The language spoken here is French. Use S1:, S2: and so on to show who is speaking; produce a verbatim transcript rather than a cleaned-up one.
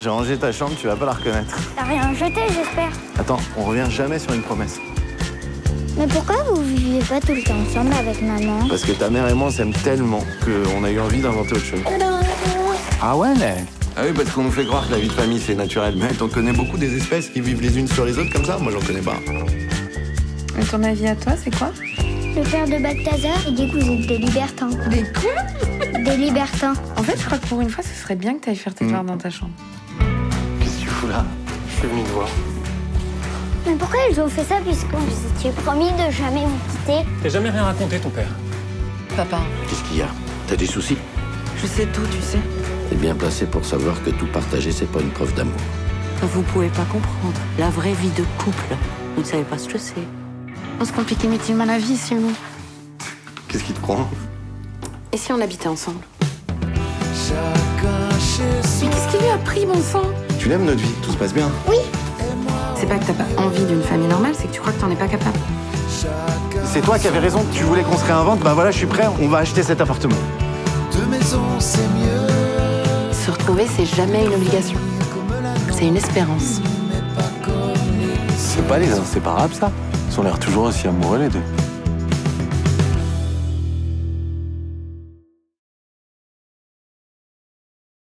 S1: J'ai rangé ta chambre, tu vas pas la reconnaître.
S2: T'as rien jeté, j'espère.
S1: Attends, on revient jamais sur une promesse.
S2: Mais pourquoi vous vivez pas tout le temps ensemble avec maman?
S1: Parce que ta mère et moi, on s'aime tellement qu'on a eu envie d'inventer autre chose.
S3: Ah ouais, mais...
S1: Ah oui, parce qu'on nous fait croire que la vie de famille, c'est naturel. Mais t'en connais beaucoup des espèces qui vivent les unes sur les autres comme ça? Moi, j'en connais pas.
S4: Et ton avis à toi, c'est quoi?
S2: Le père de Balthazar, il dit que vous êtes des libertins.
S4: Des quoi?
S2: Des libertins.
S4: En fait, je crois que pour une fois, ce serait bien que tu ailles faire tes devoirs dans ta chambre.
S1: Qu'est-ce que tu fous là? Je suis venu te voir.
S2: Mais pourquoi ils ont fait ça puisqu'on vous étiez promis de jamais vous quitter?
S5: T'as jamais rien raconté, ton père?
S6: Papa,
S3: Qu'est-ce qu'il y a? T'as des soucis?
S6: je sais tout, tu sais.
S3: T'es bien placé pour savoir que tout partager, c'est pas une preuve d'amour.
S6: Vous pouvez pas comprendre. La vraie vie de couple, vous ne savez pas ce que c'est. On se complique inutilement la vie, c'est nous.
S1: Qu'est-ce qui te prend?
S6: Et si on habitait ensemble?
S4: Mais qu'est-ce qui lui a pris, mon sang?
S1: Tu l'aimes notre vie, tout se passe bien.
S6: C'est pas que t'as pas envie d'une famille normale, c'est que tu crois que t'en es pas capable.
S1: C'est toi qui avais raison, tu voulais qu'on se réinvente, bah voilà, je suis prêt, on va acheter cet appartement.
S6: Se retrouver, c'est jamais une obligation. C'est une espérance.
S1: C'est pas les inséparables, ça? Ils ont l'air toujours aussi amoureux, les deux.